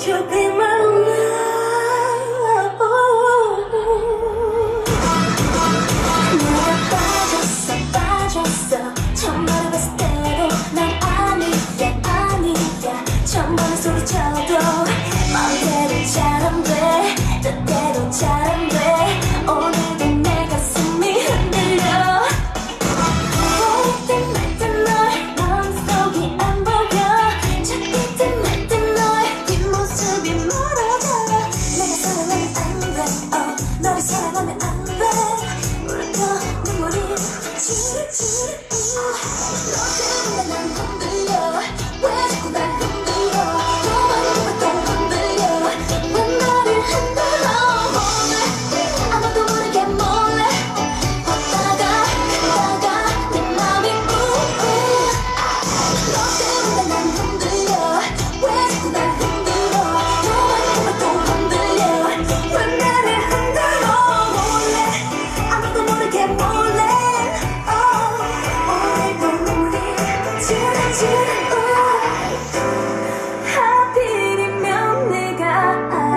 you be my love. 내가 빠졌어 처음 알아봤을 때도 난 아니야 처음 보는 소리쳐도 마음대로 잘 안 돼 뜻대로 잘 안 돼 오늘도 내 가슴이 흔들려 보일 땐 말 땐 널 마음속이 안 보여 찾을 땐 말 땐 너의 뒷모습이 멀어져 내가 사랑하면 안돼 너를 사랑하면 안돼 울고 눈물이 지르지르 너 때문에 난 흔들려 왜 자꾸 날 흔들려 너만 보면 또 흔들려 왜 나를 흔들어 몰래 아무도 모르게 몰래 왔다가 갔다가 내 맘이 우우 너 때문에 난 흔들려 왜 자꾸 날 흔들어 너만 보면 또 흔들려 왜 나를 흔들어 몰래 아무도 모르게 몰래 오늘도 눈물이 지르지르 하필이면 내가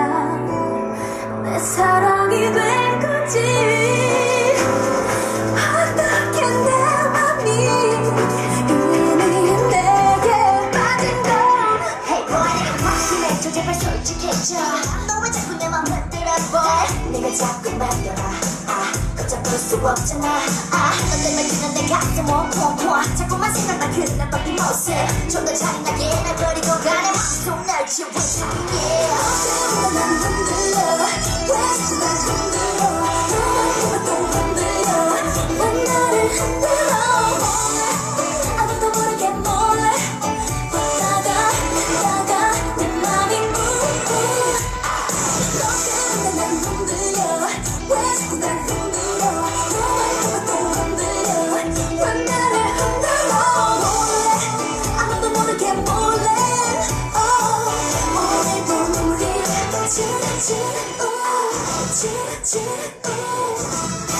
내 사랑이 된 거지 어떻게 내 맘이 이미 내게 빠진 건 Hey boy 내가 확신해줘 제발 솔직해져 너 왜 자꾸 내 맘 흔들어 boy 내가 자꾸 만들어 걷잡을 수 없잖아 너 때문에 지난 내 가슴 콩콩 자꾸만 생각나 그날 밤 모습 좀 더 잔인하게 날 버리고 가네 맘속 날 지워버리게 너 때문에 난 흔들려 왜 자꾸 날 흔들어 너만 보면 또 흔들려 왜 나를 흔들어 몰래 아무도 모르게 몰래 왔다가 갔다가 내 맘이 우우 너 때문에 난 흔들려 왜 자꾸 날 흔들어 너만 보면 또 흔들려 왜 나를 흔들어 몰래 아무도 모르게 몰래 오늘도 눈물이 지르지르